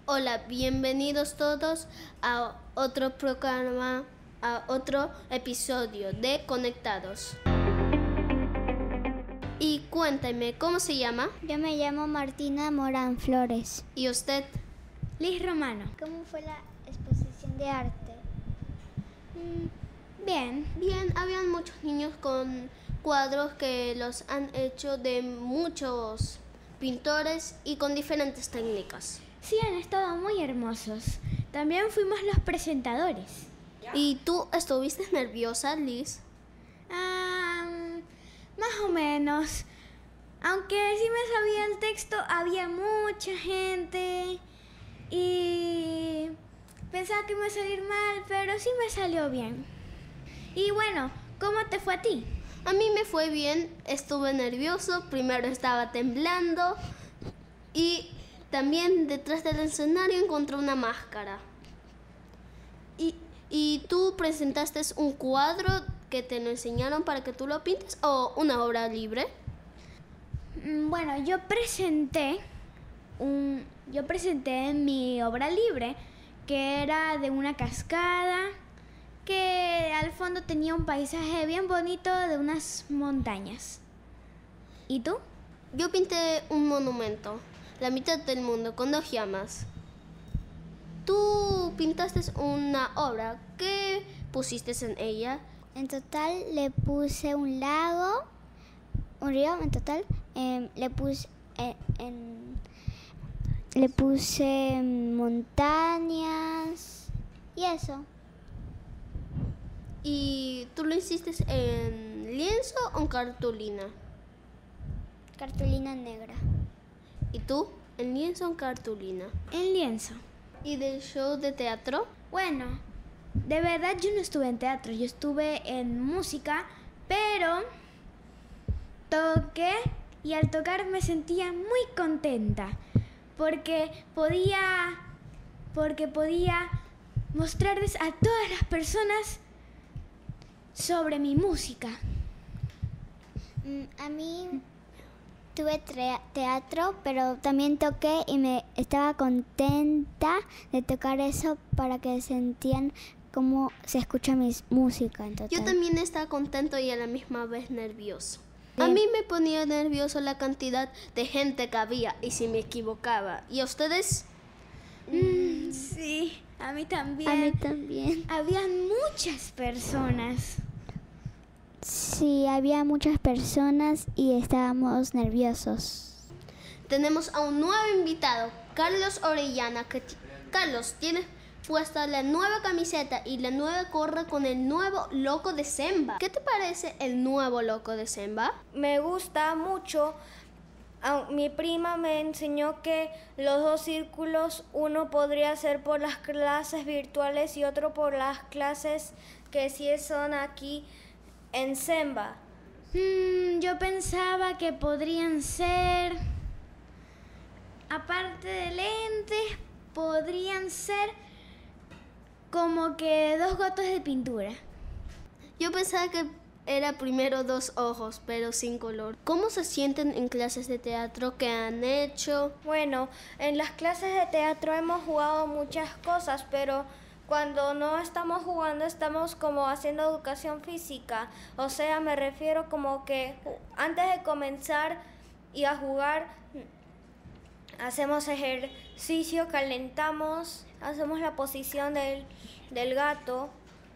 Hola, bienvenidos todos a otro programa, a otro episodio de Conectados. Y cuéntame, ¿cómo se llama? Yo me llamo Martina Morán Flores. ¿Y usted? Liz Romano. ¿Cómo fue la exposición de arte? Bien. Bien, habían muchos niños con cuadros que los han hecho de muchos pintores y con diferentes técnicas. Sí, han estado muy hermosos. También fuimos los presentadores. ¿Y tú estuviste nerviosa, Liz? Más o menos. Aunque sí me sabía el texto, había mucha gente y pensaba que iba a salir mal, pero sí me salió bien. Y bueno, ¿cómo te fue a ti? A mí me fue bien, estuve nervioso, primero estaba temblando y también detrás del escenario encontré una máscara. ¿Y tú presentaste un cuadro que te lo enseñaron para que tú lo pintes o una obra libre? Bueno, yo presenté mi obra libre, que era de una cascada, que al fondo tenía un paisaje bien bonito de unas montañas. ¿Y tú? Yo pinté un monumento, la mitad del mundo, con 2 llamas. Tú pintaste una obra, ¿qué pusiste en ella? En total le puse un lago, un río en total. Le puse montañas y eso. ¿Y tú lo hiciste en lienzo o en cartulina? Cartulina negra. ¿Y tú? ¿En lienzo o en cartulina? En lienzo. ¿Y del show de teatro? Bueno, de verdad yo no estuve en teatro, yo estuve en música, pero toqué y al tocar me sentía muy contenta porque podía mostrarles a todas las personas sobre mi música. A mí tuve teatro, pero también toqué y me estaba contenta de tocar eso para que sentían cómo se escucha mi música en total. Yo también estaba contento y a la misma vez nervioso. Bien. A mí me ponía nervioso la cantidad de gente que había y si me equivocaba. ¿Y a ustedes? Sí, a mí también. A mí también. Habían muchas personas. Sí, había muchas personas y estábamos nerviosos. Tenemos a un nuevo invitado, Carlos Orellana. Carlos, tienes puesta la nueva camiseta y la nueva gorra con el nuevo logo de Semba. ¿Qué te parece el nuevo logo de Semba? Me gusta mucho. Mi prima me enseñó que los 2 círculos, uno podría ser por las clases virtuales y otro por las clases que sí son aquí en Semba. Yo pensaba que podrían ser, aparte de lentes, podrían ser como que 2 gotas de pintura. Yo pensaba que era primero 2 ojos, pero sin color. ¿Cómo se sienten en clases de teatro que han hecho? Bueno, en las clases de teatro hemos jugado muchas cosas, pero cuando no estamos jugando estamos como haciendo educación física. O sea, me refiero como que antes de comenzar y a jugar hacemos ejercicio, calentamos, hacemos la posición del gato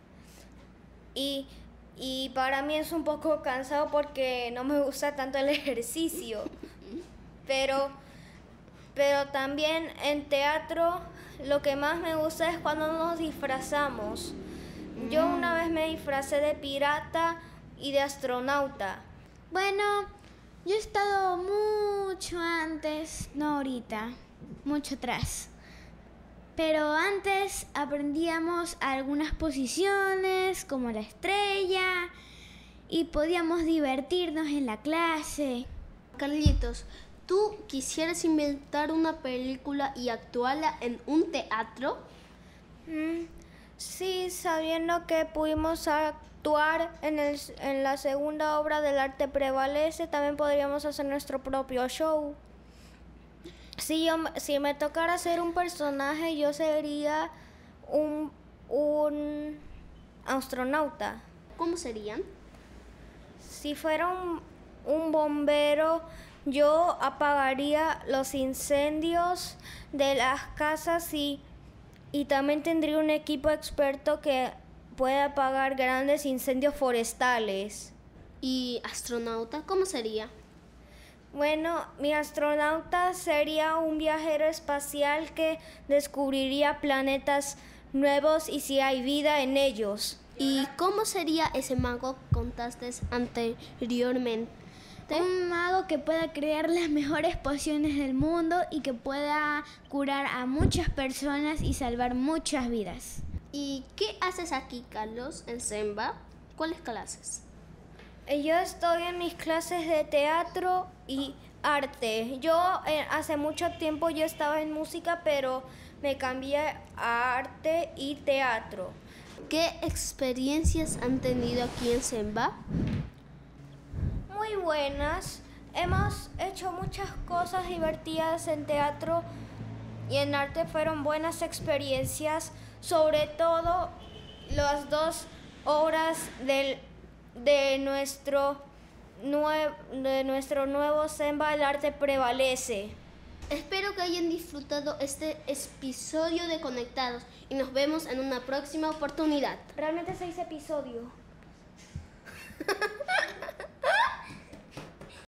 y para mí es un poco cansado porque no me gusta tanto el ejercicio. Pero también en teatro lo que más me gusta es cuando nos disfrazamos. Yo una vez me disfracé de pirata y de astronauta. Bueno, yo he estado mucho antes, no ahorita, mucho atrás. Pero antes aprendíamos algunas posiciones, como la estrella, y podíamos divertirnos en la clase. Carlitos, ¿tú quisieras inventar una película y actuarla en un teatro? Sí, sabiendo que pudimos actuar en la segunda obra del arte prevalece, también podríamos hacer nuestro propio show. Si me tocara ser un personaje, yo sería un astronauta. ¿Cómo serían? Si fuera un bombero, yo apagaría los incendios de las casas y también tendría un equipo experto que puede apagar grandes incendios forestales. ¿Y astronauta? ¿Cómo sería? Bueno, mi astronauta sería un viajero espacial que descubriría planetas nuevos y si hay vida en ellos. ¿Y cómo sería ese mago que contaste anteriormente? Un mago que pueda crear las mejores pociones del mundo y que pueda curar a muchas personas y salvar muchas vidas. ¿Y qué haces aquí, Carlos, en Semba? ¿Cuáles clases? Yo estoy en mis clases de teatro y arte. Yo hace mucho tiempo yo estaba en música, pero me cambié a arte y teatro. ¿Qué experiencias han tenido aquí en Semba? Muy buenas. Hemos hecho muchas cosas divertidas en teatro y en arte. Fueron buenas experiencias, sobre todo las 2 obras de nuestro nuevo Semba, el arte prevalece. Espero que hayan disfrutado este episodio de Conectados y nos vemos en una próxima oportunidad. Realmente 6 episodios.